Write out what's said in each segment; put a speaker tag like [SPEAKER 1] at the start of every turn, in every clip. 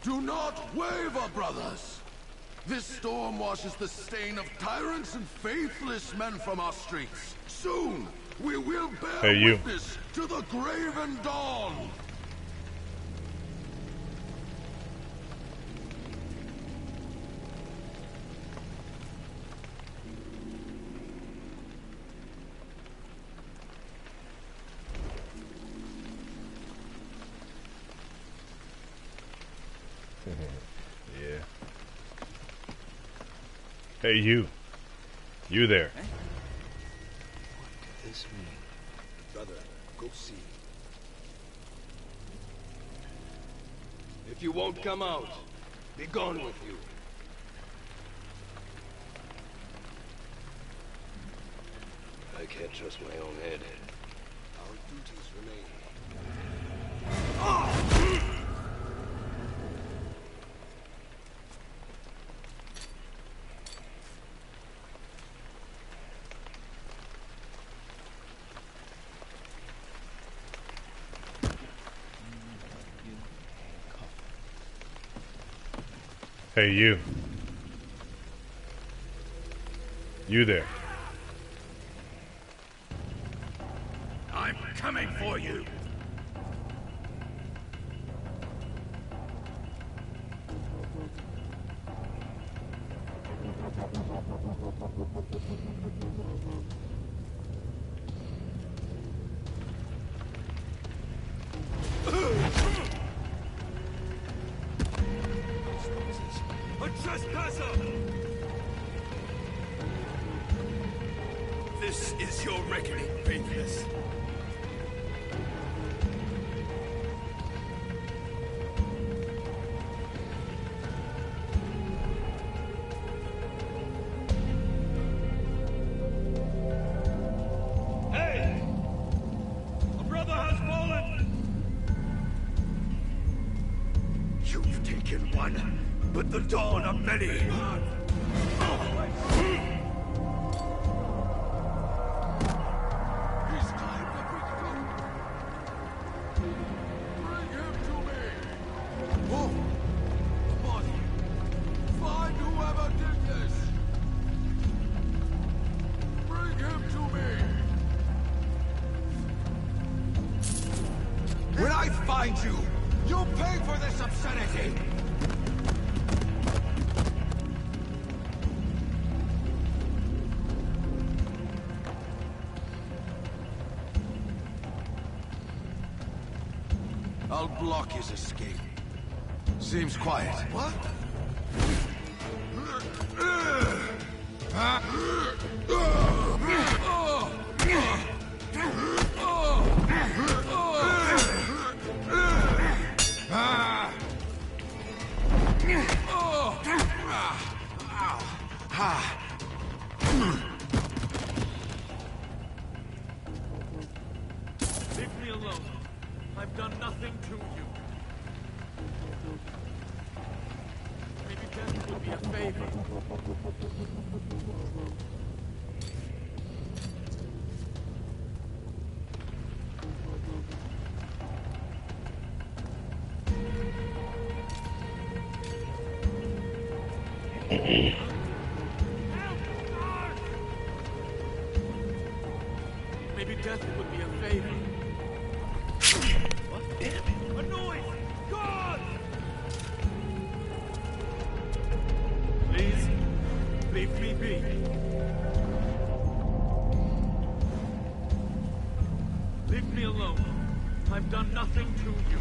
[SPEAKER 1] Do not waver, brothers! This storm washes the stain of tyrants and faithless men from our streets. Soon, we will bear witness to the Graven Dawn!
[SPEAKER 2] Yeah. Hey, you. You there.
[SPEAKER 3] Eh? What does this mean?
[SPEAKER 1] Brother, go see.
[SPEAKER 3] If you won't come out, be gone with you. I can't trust my own head.
[SPEAKER 1] Our duties remain.
[SPEAKER 2] Hey, you. You there.
[SPEAKER 1] I'm coming for you!
[SPEAKER 3] A trespasser!
[SPEAKER 1] This is your reckoning, Faithless.
[SPEAKER 3] Hey! A brother has fallen!
[SPEAKER 1] You've taken one, but the dawn of many. He's climbed the great cloud. Bring him to me. Oh, body. Find whoever did this. Bring him to me. When I find you, you'll pay for this obscenity. I'll block his escape. Seems quiet. What?
[SPEAKER 4] Leave me alone. I've done nothing to you. Maybe death would be a favor. Maybe death would be a favor. What? Damn it! A noise! God! Please, leave me be. Leave me alone. I've done nothing to you.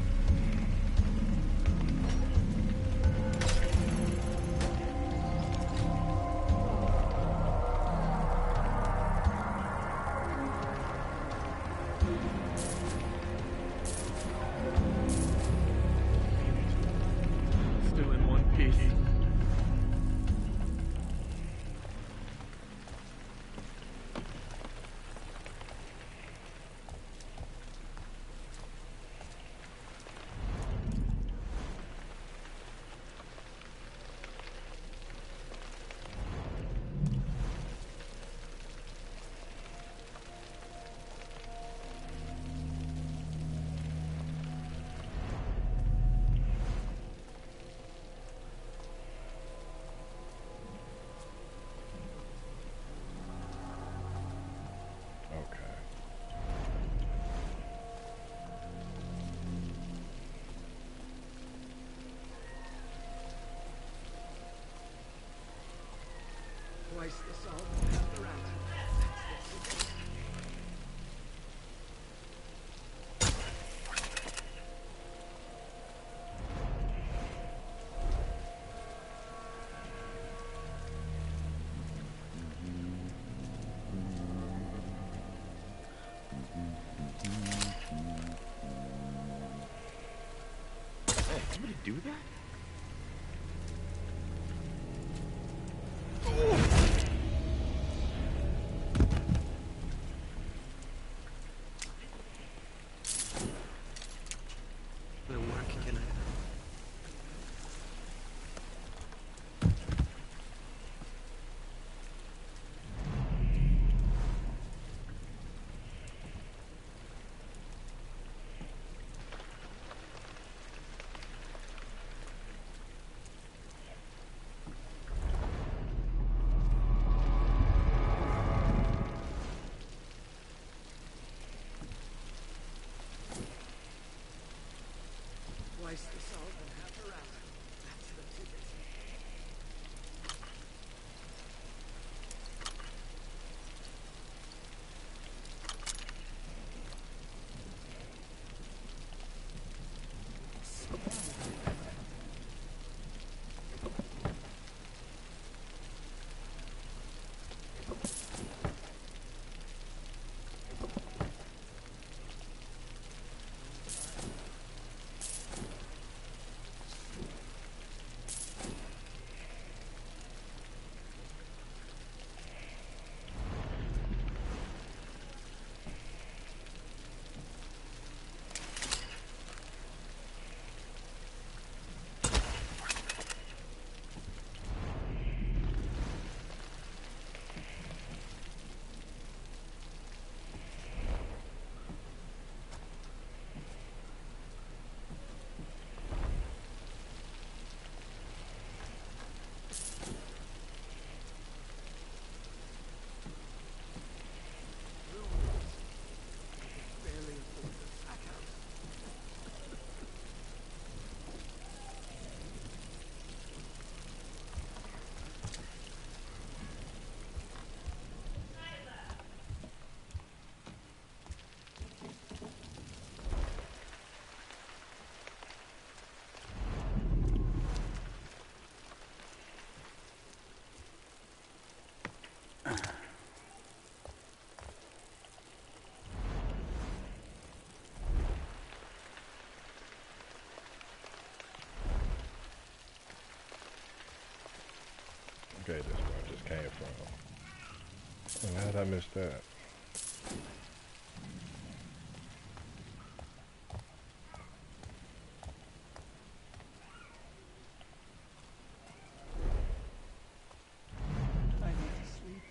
[SPEAKER 4] Still in one piece. somebody do that?
[SPEAKER 5] My work, can I? Twice the salt and half the rat. That's the ticket.
[SPEAKER 2] Okay, that's where I just came from. And how'd I miss that?
[SPEAKER 5] I need to sleep.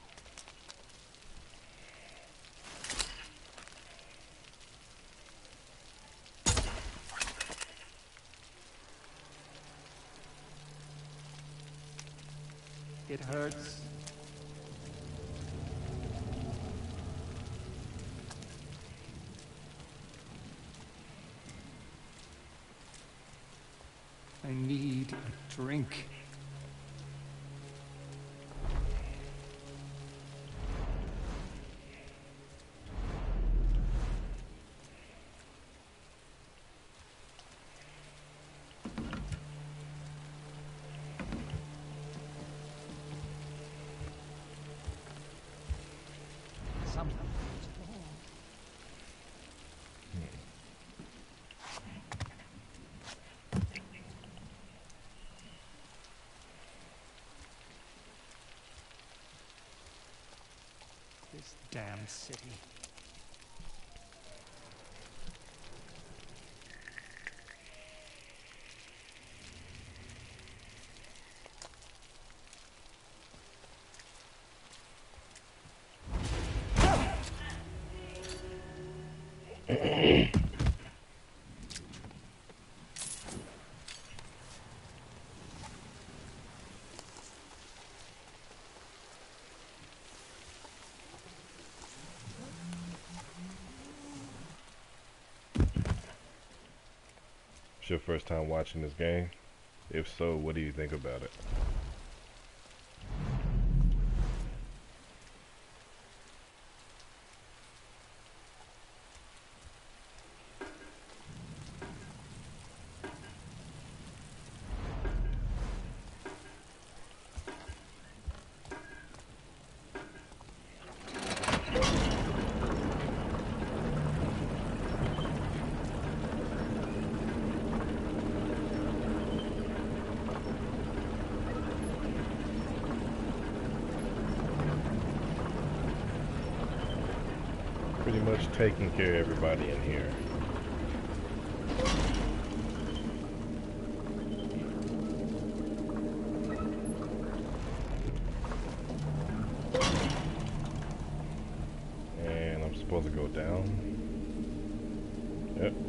[SPEAKER 5] It hurts. I need a drink. Something feels wrong. This damn city.
[SPEAKER 2] It's your first time watching this game? If so, what do you think about it? much taking care of everybody in here. And I'm supposed to go down. Yep.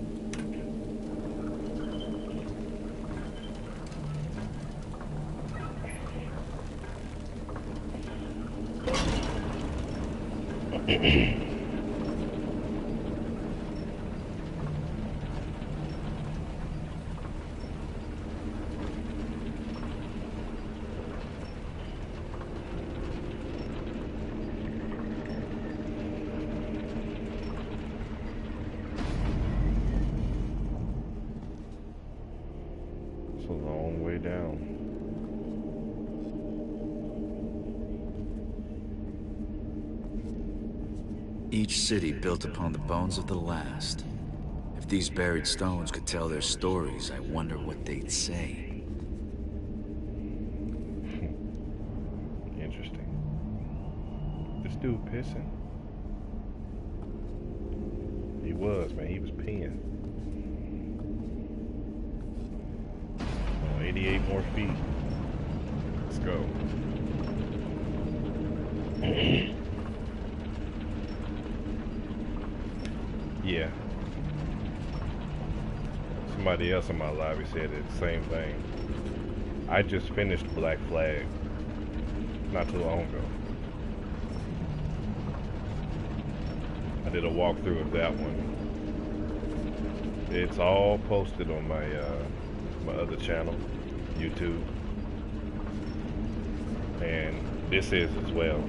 [SPEAKER 2] It's a long way down.
[SPEAKER 6] Each city built upon the bones of the last. If these buried stones could tell their stories, I wonder what they'd say.
[SPEAKER 2] Interesting. This dude pissing? He was, man. He was peeing. 88 more feet. Let's go. Yeah. Somebody else in my lobby said the same thing. I just finished Black Flag not too long ago. I did a walkthrough of that one. It's all posted on my my other channel, YouTube, and this is as well.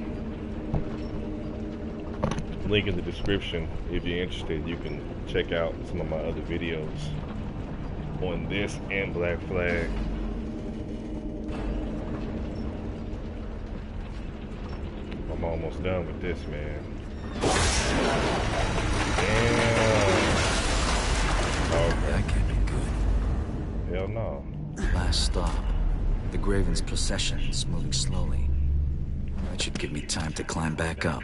[SPEAKER 2] Link in the description. If you're interested, you can check out some of my other videos on this and Black Flag. I'm almost done with this, man. Damn. Okay.
[SPEAKER 6] That can't be good.
[SPEAKER 2] Hell no.
[SPEAKER 6] Last stop. The Graven's procession is moving slowly. That should give me time to climb back up.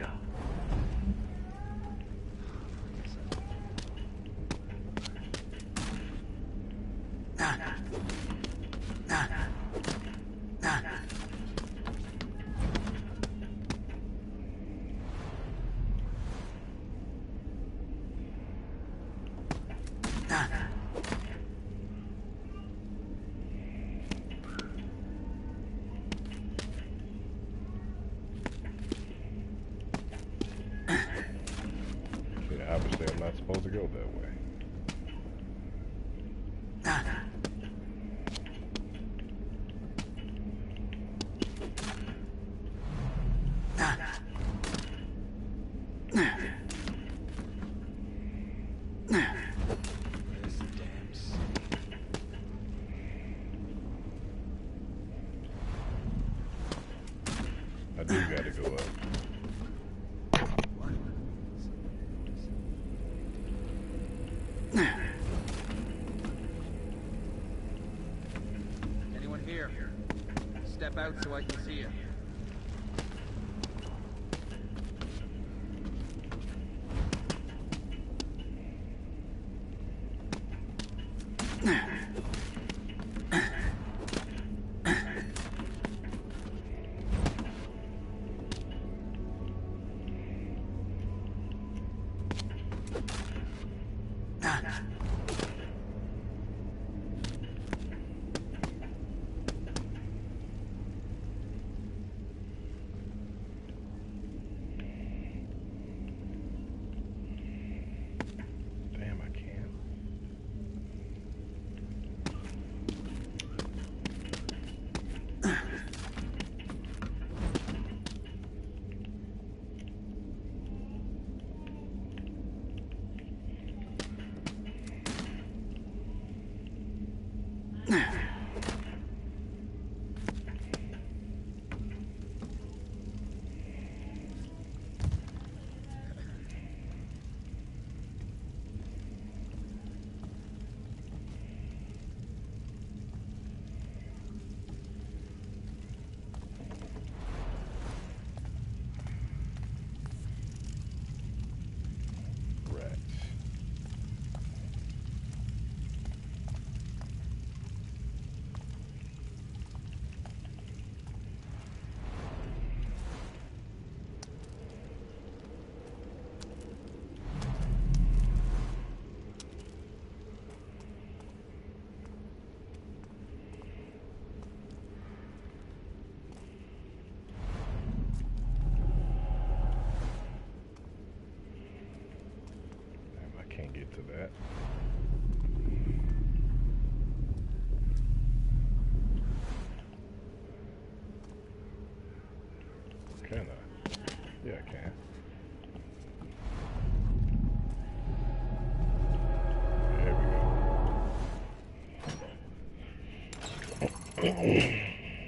[SPEAKER 2] Obviously, I'm not supposed to go that way. I do gotta go up.
[SPEAKER 5] Anyone here? Step out so I can see you.
[SPEAKER 2] that. Can I? Yeah, I can. There we go.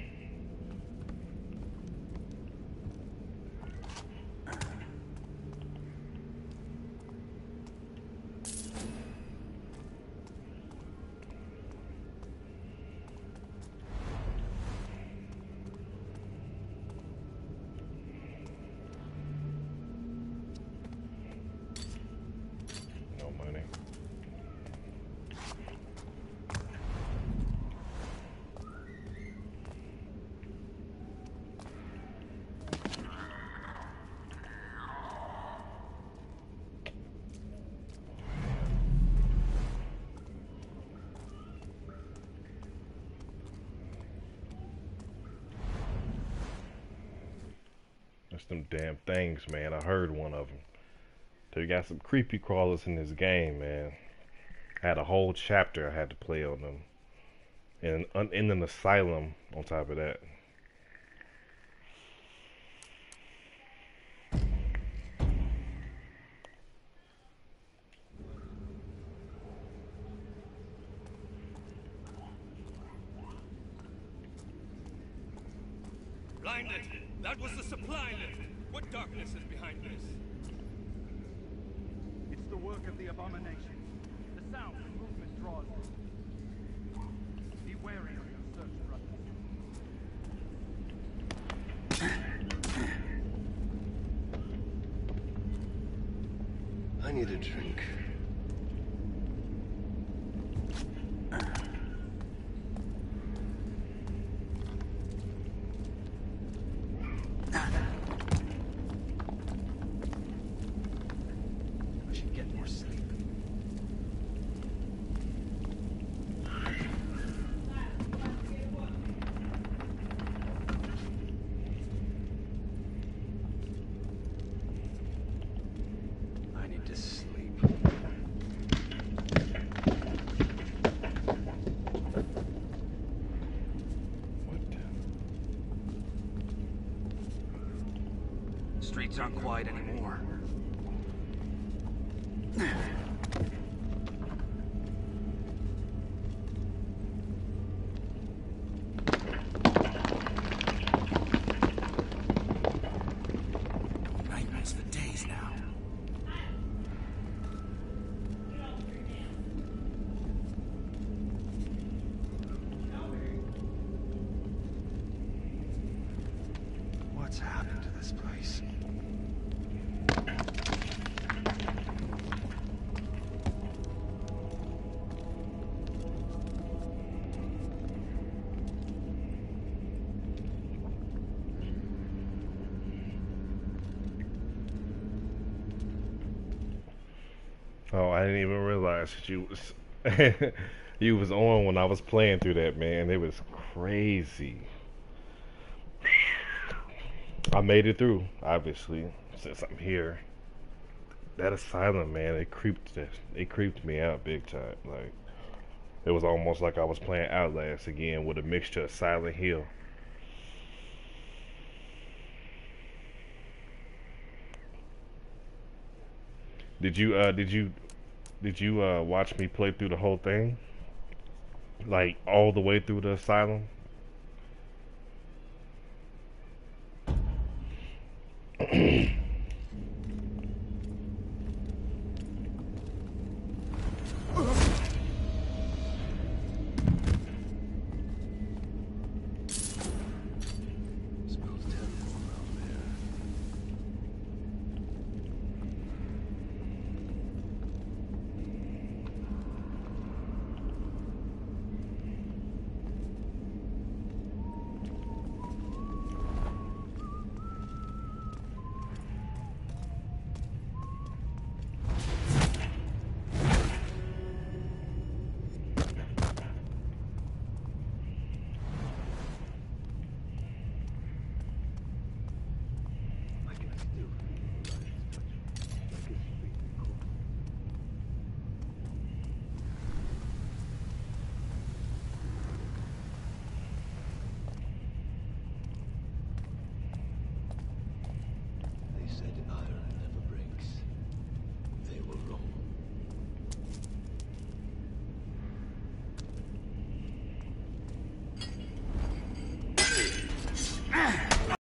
[SPEAKER 2] No money. That's them damn things, man. I heard one of them. So you got some creepy crawlers in this game, man. I had a whole chapter I had to play on them. And in an asylum on top of that.
[SPEAKER 3] Blinded! That was the supply lift! What darkness is behind this?
[SPEAKER 4] It's the work of the abomination. The sound and movement draws them. Be wary of your search, brother.
[SPEAKER 3] I need a drink.
[SPEAKER 4] I should get more sleep.
[SPEAKER 3] I need to sleep.
[SPEAKER 2] What?
[SPEAKER 6] Streets aren't quiet anymore. Nightmares for days now.
[SPEAKER 4] What's happened to this place?
[SPEAKER 2] Oh, I didn't even realize that you was you was on when I was playing through that, man. It was crazy. I made it through, obviously, since I'm here. That asylum, man, it creeped me out big time. Like, it was almost like I was playing Outlast again with a mixture of Silent Hill. Did you watch me play through the whole thing? Like all the way through the asylum?